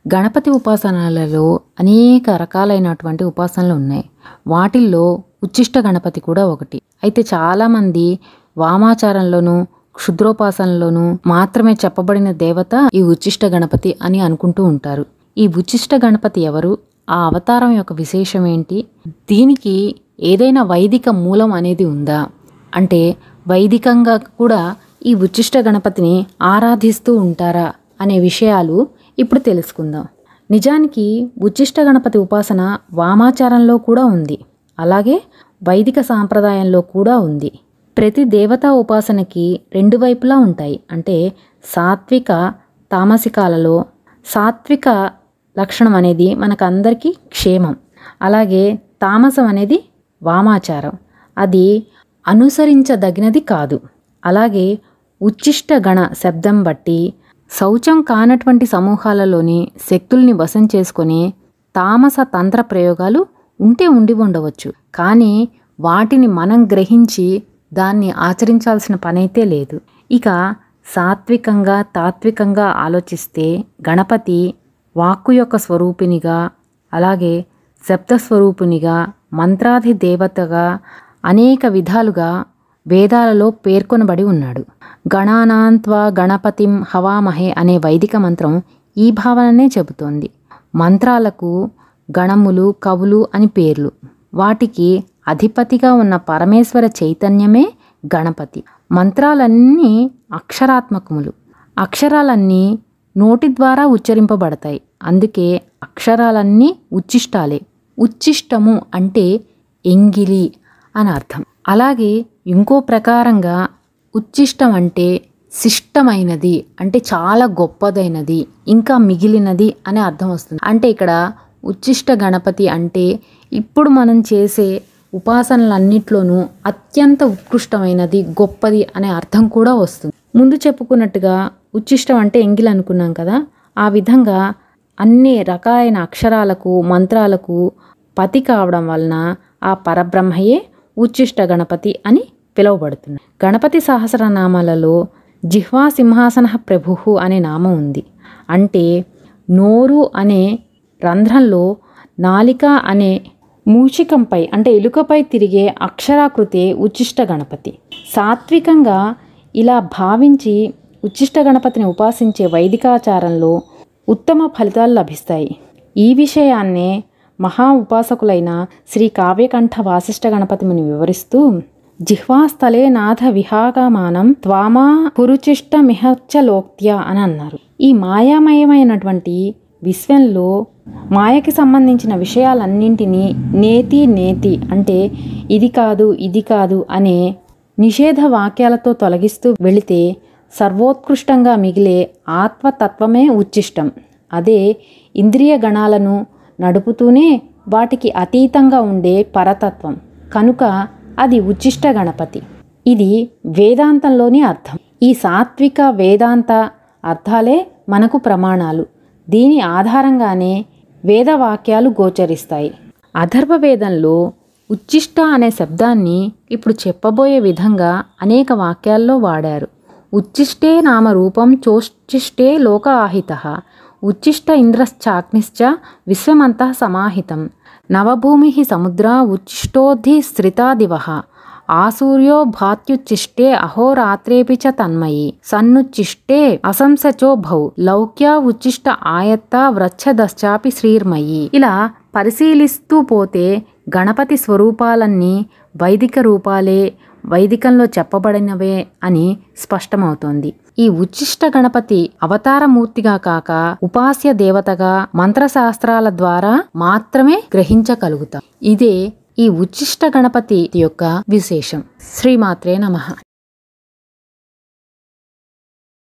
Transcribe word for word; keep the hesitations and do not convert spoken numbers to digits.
గణపతి ఉపాసనలలో అనేక రకాలైనటువంటి ఉపాసనలు ఉన్నాయి. వాటిల్లో ఉచ్చిష్ట గణపతి కూడా ఒకటి. అయితే చాలామంది వామాచారంలోనూ క్షుద్రోపాసనలోనూ మాత్రమే చెప్పబడిన దేవత ఈ ఉచ్చిష్ట గణపతి అని అనుకుంటూ ఉంటారు. ఈ ఉచ్చిష్ట గణపతి ఎవరు? ఆ అవతారం యొక్క విశేషం ఏంటి? దీనికి ఏదైనా వైదిక మూలం అనేది ఉందా? అంటే వైదికంగా కూడా ఈ ఉచ్చిష్ట గణపతిని ఆరాధిస్తూ ఉంటారా అనే విషయాలు ఇప్పుడు తెలుసుకుందాం. నిజానికి ఉచ్చిష్ట గణపతి ఉపాసన వామాచారంలో కూడా ఉంది, అలాగే వైదిక సాంప్రదాయంలో కూడా ఉంది. ప్రతి దేవతా ఉపాసనకి రెండు వైపులా ఉంటాయి. అంటే సాత్విక తామసికాలలో సాత్విక లక్షణం అనేది మనకందరికీ క్షేమం, అలాగే తామసం అనేది వామాచారం, అది అనుసరించదగినది కాదు. అలాగే ఉచ్చిష్ట గణ శబ్దం బట్టి శౌచం కానటువంటి సమూహాలలోని శక్తుల్ని వశం చేసుకొని తామస తంత్ర ప్రయోగాలు ఉంటే ఉండి ఉండవచ్చు, కానీ వాటిని మనం గ్రహించి దాన్ని ఆచరించాల్సిన పనైతే లేదు. ఇక సాత్వికంగా తాత్వికంగా ఆలోచిస్తే గణపతి వాక్కు యొక్క స్వరూపినిగా, అలాగే శబ్దస్వరూపునిగా, మంత్రాధి దేవతగా అనేక విధాలుగా వేదాలలో పేర్కొనబడి ఉన్నాడు. గణానాంత్వా గణపతిం హవామహే అనే వైదిక మంత్రం ఈ భావననే చెబుతోంది. మంత్రాలకు గణములు కవులు అని పేర్లు. వాటికి అధిపతిగా ఉన్న పరమేశ్వర చైతన్యమే గణపతి. మంత్రాలన్నీ అక్షరాత్మకములు. అక్షరాలన్నీ నోటి ద్వారా ఉచ్చరింపబడతాయి, అందుకే అక్షరాలన్నీ ఉచ్చిష్టాలే. ఉచ్చిష్టము అంటే ఎంగిలి అని అర్థం. అలాగే ఇంకో ప్రకారంగా ఉచ్చిష్టం అంటే శిష్టమైనది, అంటే చాలా గొప్పదైనది, ఇంకా మిగిలినది అనే అర్థం వస్తుంది. అంటే ఇక్కడ ఉచ్చిష్ట గణపతి అంటే ఇప్పుడు మనం చేసే ఉపాసనలన్నిట్లోనూ అత్యంత ఉత్కృష్టమైనది, గొప్పది అనే అర్థం కూడా వస్తుంది. ముందు చెప్పుకున్నట్టుగా ఉచ్చిష్టం అంటే ఎంగిలి అనుకున్నాం కదా, ఆ విధంగా అన్ని రకాలైన అక్షరాలకు మంత్రాలకు పతి కావడం వలన ఆ పరబ్రహ్మయే ఉచ్చిష్ట గణపతి అని పిలువబడుతుంది. గణపతి సహస్రనామాలలో జిహ్వా సింహాసన ప్రభుః అనే నామం ఉంది. అంటే నోరు అనే రంధ్రంలో నాలిక అనే మూషికంపై అంటే ఎలుకపై తిరిగే అక్షరాకృతే ఉచ్చిష్ట గణపతి. సాత్వికంగా ఇలా భావించి ఉచ్చిష్ట గణపతిని ఉపాసించే వైదికాచారంలో ఉత్తమ ఫలితాలు లభిస్తాయి. ఈ విషయాన్నే మహా ఉపాసకులైన శ్రీ కావ్యకంఠ వాసిష్ఠ గణపతి ముని వివరిస్తూ జిహ్వాస్థలే నాథ విహాగమానం త్వామా కురుచిష్ట మిహచ్చలోక్త్య అని అన్నారు. ఈ మాయామయమైనటువంటి విశ్వంలో మాయకి సంబంధించిన విషయాలన్నింటినీ నేతి నేతి అంటే ఇది కాదు ఇది కాదు అనే నిషేధ వాక్యాలతో తొలగిస్తూ వెళితే సర్వోత్కృష్టంగా మిగిలే ఆత్మతత్వమే ఉచ్చిష్టం. అదే ఇంద్రియ గణాలను నడుపుతూనే వాటికి అతీతంగా ఉండే పరతత్వం కనుక అది ఉచ్చిష్ట గణపతి. ఇది వేదాంతంలోని అర్థం. ఈ సాత్విక వేదాంత అర్థాలే మనకు ప్రమాణాలు. దీని ఆధారంగానే వేదవాక్యాలు గోచరిస్తాయి. అథర్వ వేదంలో ఉచ్చిష్ట అనే శబ్దాన్ని ఇప్పుడు చెప్పబోయే విధంగా అనేక వాక్యాల్లో వాడారు. ఉచ్చిష్టే నామ రూపం చోచ్చిష్టే లోక ఆహితః ఉచ్చిష్ట ఇంద్రశ్చాగ్నిశ్చ విశ్వమంతః సమాహితం నవభూమి సముద్ర ఉచ్చిష్టోద్ధి శ్రితా దివః ఆసూర్యో భాత్యుచ్చిష్టే అహోరాత్రేపి చ తన్మయి సన్నుచ్చిష్టే అసంసచో భౌ లౌక్య ఉచ్చిష్ట ఆయత్త వ్రచ్చదశ్చాపి శ్రీర్మయి. ఇలా పరిశీలిస్తూ పోతే గణపతి స్వరూపాలన్నీ వైదిక రూపాలే, వైదికంలో చెప్పబడినవే అని స్పష్టమవుతోంది. ఈ ఉచ్చిష్ట గణపతి అవతారమూర్తిగా కాక ఉపాస్య దేవతగా మంత్రశాస్త్రాల ద్వారా మాత్రమే గ్రహించగలుగుతాం. ఇదే ఈ ఉచ్చిష్ట గణపతి యొక్క విశేషం. శ్రీమాత్రే నమః.